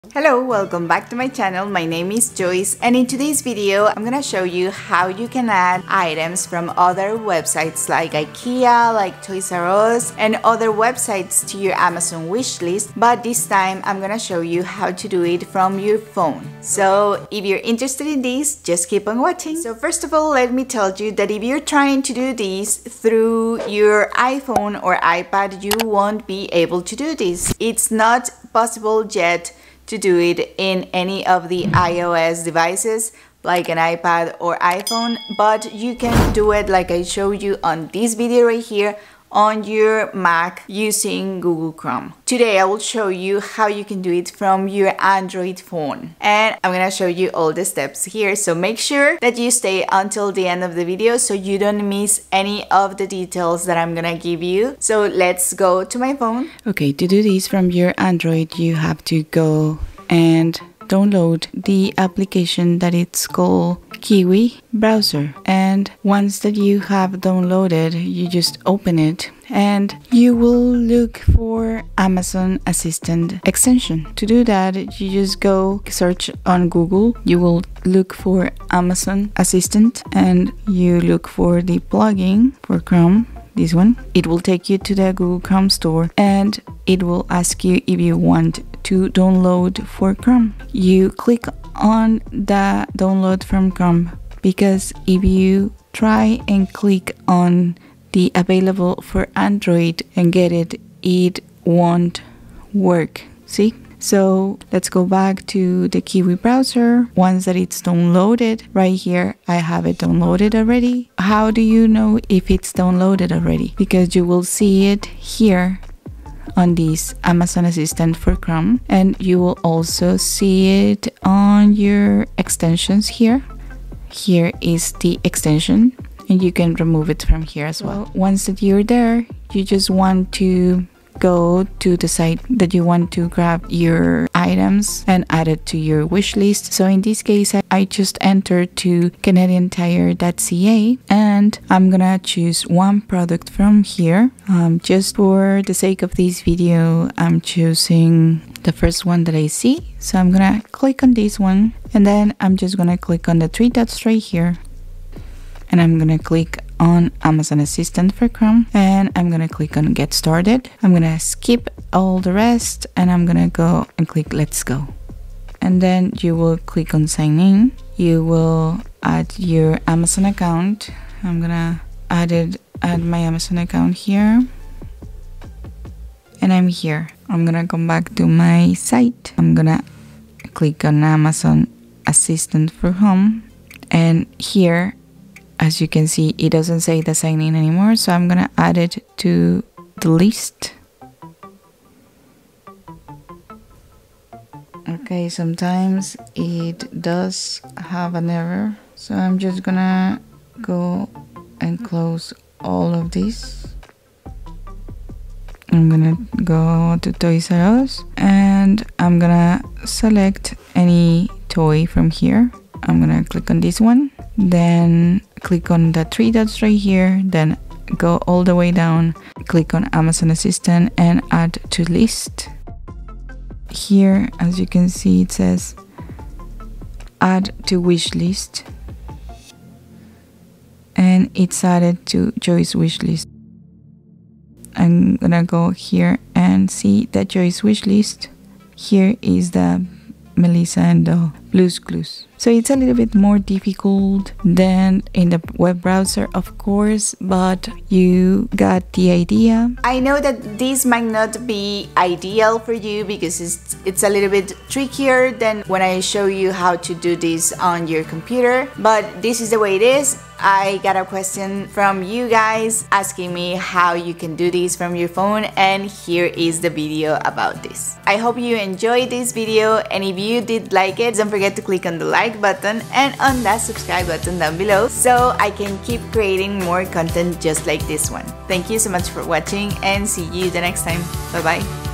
Hello, welcome back to my channel. My name is Joyce, and in today's video I'm gonna show you how you can add items from other websites like IKEA, like Toys R Us, and other websites to your Amazon wish list, but this time I'm gonna show you how to do it from your phone. So if you're interested in this, just keep on watching. So first of all, let me tell you that if you're trying to do this through your iPhone or iPad, you won't be able to do this. It's not possible yet to do it in any of the iOS devices like an iPad or iPhone, but you can do it like I showed you on this video right here on your Mac using Google Chrome. Today I will show you how you can do it from your Android phone, and I'm gonna show you all the steps here, so make sure that you stay until the end of the video so you don't miss any of the details that I'm gonna give you. So let's go to my phone. Okay, to do this from your Android, you have to go and download the application that it's called Kiwi browser, and once that you have downloaded, you just open it and you will look for Amazon Assistant extension. To do that, you just go search on Google, you will look for Amazon Assistant and you look for the plugin for Chrome, this one. It will take you to the Google Chrome store and it will ask you if you want to download for Chrome. You click on the download from Chrome, because if you try and click on the available for Android and get it, it won't work. See? So let's go back to the Kiwi browser. Once that it's downloaded, right here I have it downloaded already. How do you know if it's downloaded already? Because you will see it here on this Amazon Assistant for Chrome, and you will also see it on your extensions here. Here is the extension and you can remove it from here as well. Once that you're there, you just want to go to the site that you want to grab your items and add it to your wish list. So in this case, I just entered to canadiantire.ca and I'm gonna choose one product from here. Just for the sake of this video, I'm choosing the first one that I see. So I'm gonna click on this one and then I'm just gonna click on the three dots right here and I'm gonna click on Amazon Assistant for Chrome and I'm gonna click on Get Started. I'm gonna skip all the rest and I'm gonna go and click Let's Go. And then you will click on Sign In. You will add your Amazon account. I'm gonna add my Amazon account here. And I'm here. I'm gonna come back to my site. I'm gonna click on Amazon Assistant for Home, and here, as you can see, it doesn't say the sign in anymore, so I'm gonna add it to the list. Okay, sometimes it does have an error, so I'm just gonna go and close all of this. I'm gonna go to Toys R Us and I'm gonna select any toy from here. I'm gonna click on this one, then click on the three dots right here, then go all the way down, click on Amazon Assistant and add to list. Here, as you can see, it says add to wish list and it's added to Joy's wish list. I'm gonna go here and see the Joy's wish list. Here is the Melissa and the Blue's Clues. So it's a little bit more difficult than in the web browser, of course, but you got the idea. I know that this might not be ideal for you because it's a little bit trickier than when I show you how to do this on your computer, but this is the way it is. I got a question from you guys asking me how you can do this from your phone, and here is the video about this. I hope you enjoyed this video, and if you did like it, don't forget to click on the like button and on that subscribe button down below so I can keep creating more content just like this one. Thank you so much for watching and see you the next time. Bye bye.